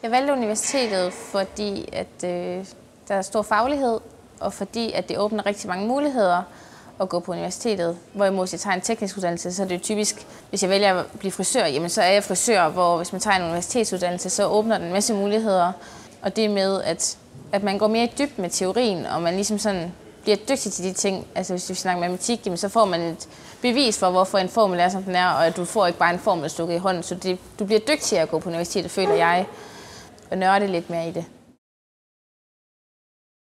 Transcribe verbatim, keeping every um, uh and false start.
Jeg valgte universitetet, fordi at, øh, der er stor faglighed, og fordi at det åbner rigtig mange muligheder at gå på universitetet. Hvorimod hvis jeg tager en teknisk uddannelse, så er det typisk, hvis jeg vælger at blive frisør, jamen så er jeg frisør, hvor hvis man tager en universitetsuddannelse, så åbner den en masse muligheder. Og det med, at, at man går mere i dybden med teorien, og man ligesom sådan bliver dygtig til de ting. Altså hvis vi snakker matematik, jamen, så får man et bevis for, hvorfor en formel er, som den er, og at du får ikke bare en formel stukket i hånden. Så det, du bliver dygtigere at gå på universitetet, føler jeg, og nørde lidt mere i det.